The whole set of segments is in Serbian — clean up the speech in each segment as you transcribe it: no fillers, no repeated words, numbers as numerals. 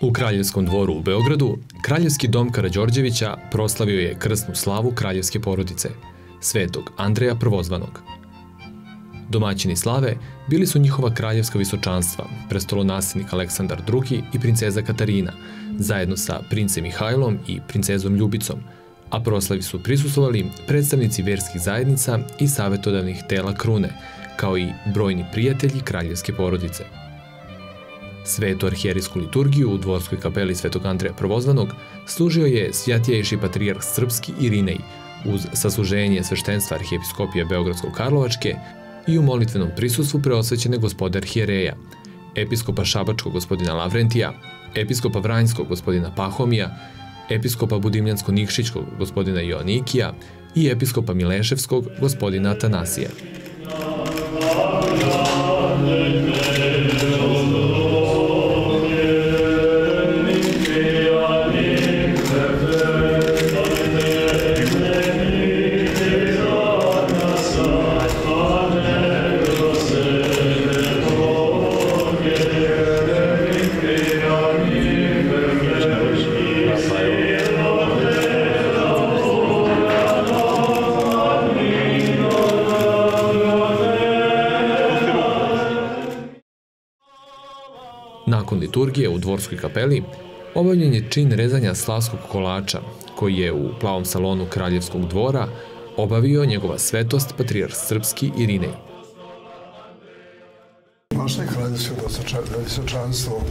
U Kraljevskom dvoru u Beogradu, Kraljevski dom Karađorđevića proslavio je krsnu slavu kraljevske porodice, svetog Andreja Prvozvanog. Domaćini slave bili su njihova kraljevska visočanstva, prestolonasljednik Aleksandar II i princeza Katarina, zajedno sa princem Mihajlom i princezom Ljubicom, a proslavi su prisustvovali predstavnici verskih zajednica i savetodavnih tela krune, kao i brojni prijatelji kraljevske porodice. Svetu arhijerijsku liturgiju u dvorskoj kapeli Svetog Andreja Prvozvanog služio je svjatjejši patrijarh srpski Irinej uz sasluženje sveštenstva arhijepiskopije Beogradsko-Karlovačke i u molitvenom prisustvu preosvećene gospode arhijereja, episkopa Šabačkog gospodina Lavrentija, episkopa Vranjskog gospodina Pahomija, episkopa Budimljansko-Nikšićkog gospodina Joanikija i episkopa Mileševskog gospodina Atanasija. Nakon liturgije u dvorskoj kapeli obavljen je čin rezanja slavskog kolača, koji je u plavom salonu Kraljevskog dvora obavio njegova svetost patrijarh srpski Irinej. Naše kraljevsko visočanstvo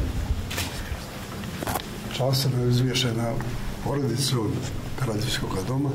časno izvješena porodicu Kraljevskog doma.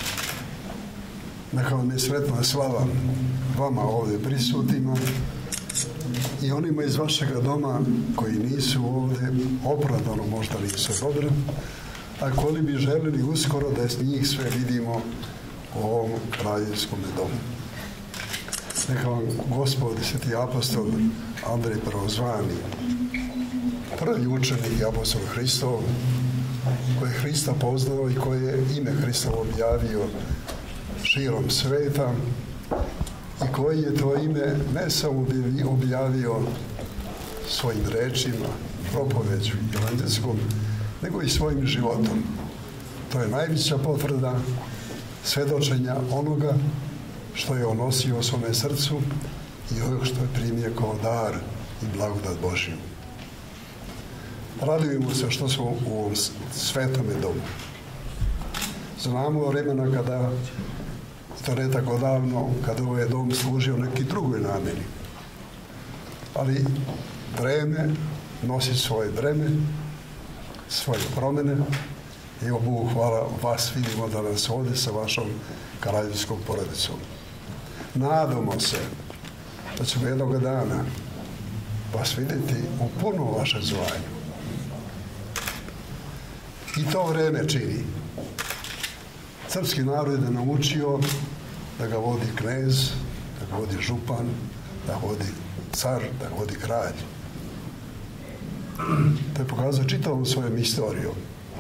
Neka vam je sretna slava vama ovdje prisutnima i onima iz vašega doma koji nisu ovdje, opravdano možda nisu dobro, a koji bi želeli uskoro da njih sve vidimo u ovom kraljevskom domu. Neka vam Gospod, sveti apostol Andrej Prvozvani, prvi učenik i apostol Hristov, koji je Hrista poznao i koji je ime Hristovo objavio širom sveta, i koji je to ime ne samo objavio svojim rečima, propoveđu evanđelskom, nego i svojim životom. To je najveća potvrda svedočenja onoga što je on nosio u svome srcu i onog što je primio kao dar i blagodat Božju. Radujemo se što smo u ovom svetome domu. Znamo vremena kada, to ne tako davno, kada ovaj dom služio neki drugoj namjeri. Ali vreme nosi svoje vreme, svoje promjene. I o Bogu hvala, vas vidimo danas ovdje sa vašom kraljevskom porodicom. Nadamo se da ćemo jednog dana vas vidjeti u punom vašem zvanju. I to vreme čini. Srpski narod je naučio da ga vodi knez, da ga vodi župan, da ga vodi car, da ga vodi kralj. To je pokazao čitavom svojom istorijom.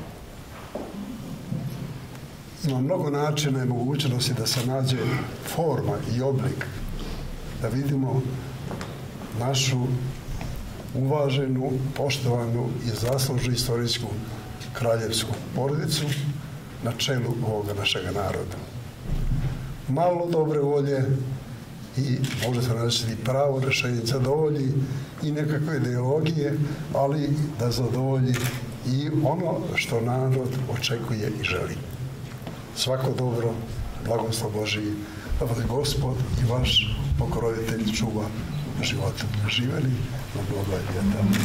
Ima mnogo načina i mogućnosti da se nađe forma i oblik, da vidimo našu uvaženu, poštovanu i zaslužnu istorijsku kraljevsku porodicu na čelu ovoga našega naroda. Malo dobre volje i možete naći pravo rješenje zadovolji i nekakve ideologije, ali da zadovolji i ono što narod očekuje i želi. Svako dobro, blagoslov Božiji, da vas Gospod i vaš pokrovitelj čuva života. Živeli na blagodat.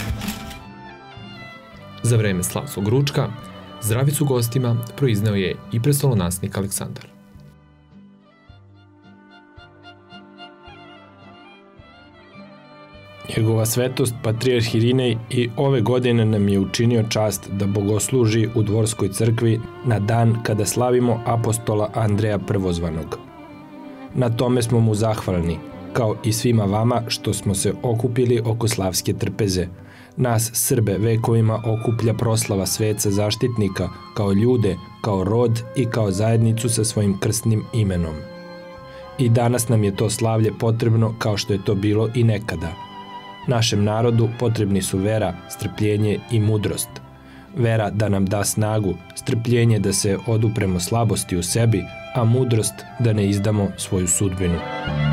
Za vreme slavskog ručka zdravicu gostima proizneo je i prestolonaslednik Aleksandar. Njegova svetost, patrijarh Irinej, i ove godine nam je učinio čast da bogosluži u dvorskoj crkvi na dan kada slavimo apostola Andreja Prvozvanog. Na tome smo mu zahvalni, kao i svima vama što smo se okupili oko slavske trpeze. Nas, Srbe, vekovima okuplja proslava sveca zaštitnika, kao ljude, kao rod i kao zajednicu sa svojim krstnim imenom. I danas nam je to slavlje potrebno kao što je to bilo i nekada. Našem narodu potrebni su vera, strpljenje i mudrost. Vera da nam da snagu, strpljenje da se odupremo slabosti u sebi, a mudrost da ne izdamo svoju sudbinu.